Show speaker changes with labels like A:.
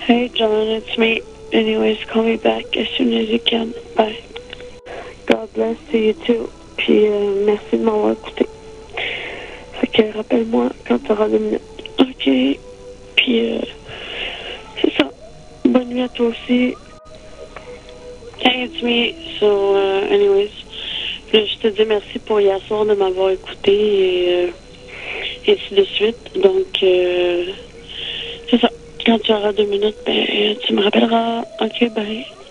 A: Hey, John, it's me. Anyways, call me back as soon as you can. Bye. God bless to you too. Puis, merci de m'avoir écouté. Fait que rappelle-moi quand tu auras 2 minutes. OK. Puis, c'est ça. Bonne nuit à toi aussi. Hey, it's me. So, anyways, je te dis merci pour hier soir de m'avoir écouté et ainsi de suite. Donc, c'est ça. Quand tu auras 2 minutes, ben, tu me rappelleras. OK, bye.